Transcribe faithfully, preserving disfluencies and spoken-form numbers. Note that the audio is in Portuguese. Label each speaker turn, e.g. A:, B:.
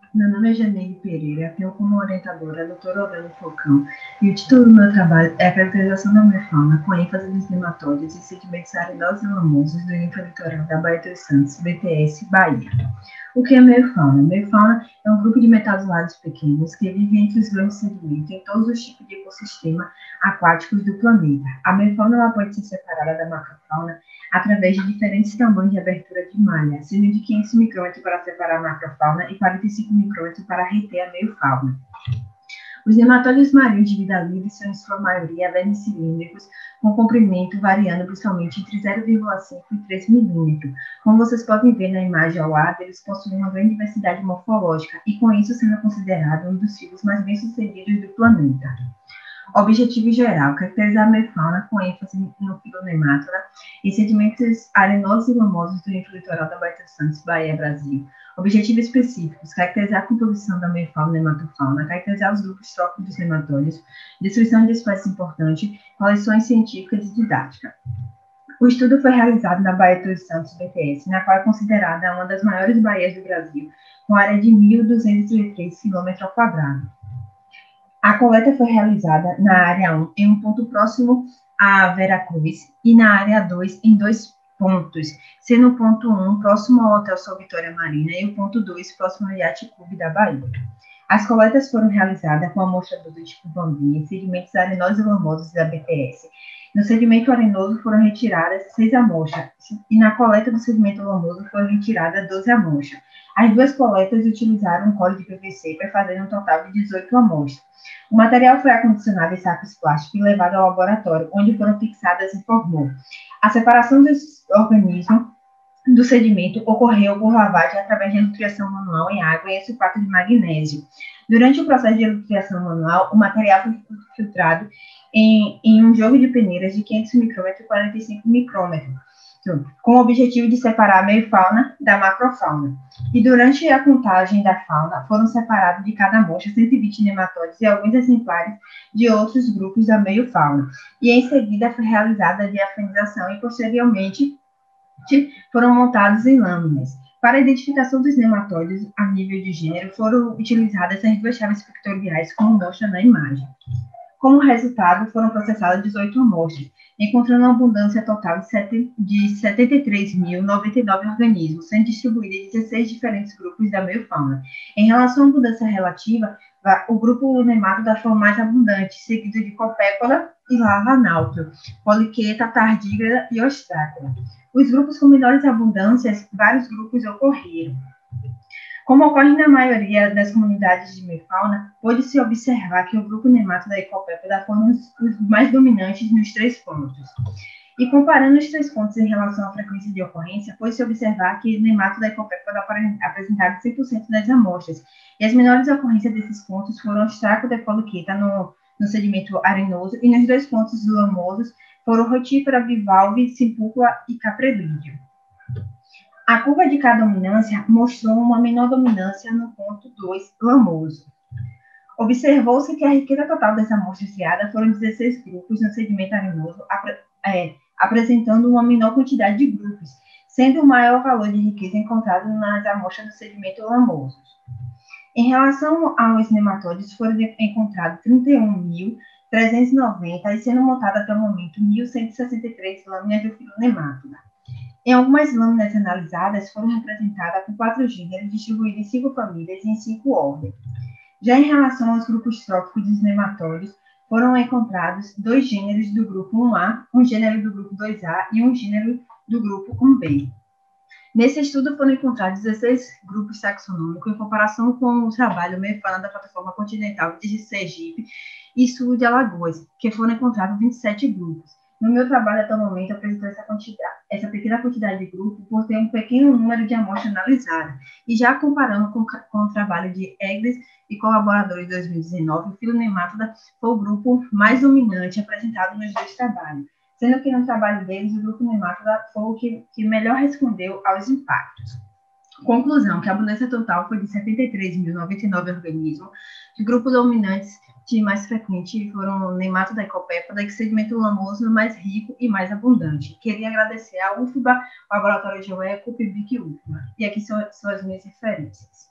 A: Meu nome é Janeide Pereira, tenho como orientadora a doutora Aurélio Falcão, e o título do meu trabalho é a caracterização da mefauna com ênfase nos nematóides e sedimentos arenosos e lamosos do infralitoral da Baía dos Santos, B T S, Bahia. O que é meiofauna? Meiofauna é um grupo de metazoários pequenos que vivem entre os grandes sedimentos em todos os tipos de ecossistema aquáticos do planeta. A meiofauna ela pode ser separada da macrofauna através de diferentes tamanhos de abertura de malha, sendo de quinhentos micrômetros para separar a macrofauna e quarenta e cinco micrômetros para reter a meiofauna. Os nematóides marinhos de vida livre são, em sua maioria, vermes cilíndricos, com comprimento variando principalmente entre zero vírgula cinco e três milímetros. Como vocês podem ver na imagem ao lado, eles possuem uma grande diversidade morfológica e, com isso, sendo considerado um dos tipos mais bem-sucedidos do planeta. Objetivo geral: caracterizar a meiofauna com ênfase no filonemátoda e sedimentos arenosos e lamosos do infralitoral da Baía dos Santos, Bahia, Brasil. Objetivos específicos: caracterizar a composição da meiofauna e nematofauna, caracterizar os grupos tróficos dos nematóides, descrição de espécies importantes, coleções científicas e didática. O estudo foi realizado na Baía dos Santos, B T S, na qual é considerada uma das maiores baías do Brasil, com área de mil duzentos e três quilômetros ao quadrado. A coleta foi realizada na área um, em um ponto próximo a Veracruz, e na área dois, em dois pontos, sendo o ponto um próximo ao Hotel Sol Vitória Marina e o ponto dois próximo ao Yacht Clube da Bahia. As coletas foram realizadas com amostrador do tipo Bambi em sedimentos arenosos e lamosos da B T S. No sedimento arenoso foram retiradas seis amostras, e na coleta do sedimento lamoso foram retiradas doze amostras. As duas coletas utilizaram um cobre de P V C para fazer um total de dezoito amostras. O material foi acondicionado em sacos plásticos e levado ao laboratório, onde foram fixadas em formol. A separação dos organismos do sedimento ocorreu por lavagem através de elutriação manual em água e em sulfato de magnésio. Durante o processo de elutriação manual, o material foi filtrado em, em um jogo de peneiras de quinhentos micrômetros e quarenta e cinco micrômetros, com o objetivo de separar a meiofauna da macrofauna. E durante a contagem da fauna, foram separados de cada amostra cento e vinte nematóides e alguns exemplares de outros grupos da meiofauna. E em seguida foi realizada a diafanização e posteriormente foram montados em lâminas. Para a identificação dos nematóides a nível de gênero, foram utilizadas as duas chaves pictoriais, como mostra na imagem. Como resultado, foram processadas dezoito amostras, encontrando uma abundância total de setenta e três mil e noventa e nove organismos, sendo distribuídos em dezesseis diferentes grupos da meiofauna. Em relação à abundância relativa, o grupo nemátoda foi o mais abundante, seguido de Copépoda e Lava náuteo, Poliqueta, Tardígrada e Ostrácula. Os grupos com menores abundâncias, vários grupos ocorreram. Como ocorre na maioria das comunidades de meiofauna, pôde-se observar que o grupo nemátoda e Copépoda foram os, os mais dominantes nos três pontos. E comparando os três pontos em relação à frequência de ocorrência, pôde-se observar que nemátoda e Copépoda apresentaram cem por cento das amostras, e as menores ocorrências desses pontos foram Ostrácula e Poliqueta no, no sedimento arenoso, e nos dois pontos lamosos foram Rotífera, Bivalve, Simpúcula e Caprelídeo. A curva de cada dominância mostrou uma menor dominância no ponto dois, lamoso. Observou-se que a riqueza total das amostras triadas foram dezesseis grupos no sedimento arenoso, apre, é, apresentando uma menor quantidade de grupos, sendo o maior valor de riqueza encontrado nas amostras do sedimento lamoso. Em relação aos nematóides, foram encontrados trinta e um mil trezentos e noventa e sendo montadas até o momento mil cento e sessenta e três lâminas do filonemátoda. Em algumas lâminas analisadas, foram representadas com quatro gêneros distribuídos em cinco famílias e em cinco ordens. Já em relação aos grupos tróficos dos nematóides, foram encontrados dois gêneros do grupo um A, um gênero do grupo dois A e um gênero do grupo um B. Nesse estudo foram encontrados dezesseis grupos taxonômicos em comparação com o trabalho meiofauna da plataforma continental de Sergipe e sul de Alagoas, que foram encontrados vinte e sete grupos. No meu trabalho, até o momento, apresentou essa, essa pequena quantidade de grupos por ter um pequeno número de amostras analisadas. E já comparando com, com o trabalho de Egles e colaboradores de dois mil e dezenove, o filonemátoda foi o grupo mais dominante apresentado nos dois trabalhos, sendo que no trabalho deles, o grupo nemátoda foi o que, que melhor respondeu aos impactos. Conclusão, que a abundância total foi de setenta e três mil e noventa e nove organismos, de grupos dominantes de mais frequente foram Nemátoda e Copépoda, que segmento lamoso mais rico e mais abundante. Queria agradecer à U F B A, Laboratório de Ueco, P I B I C e U F B A. E aqui são, são as minhas referências.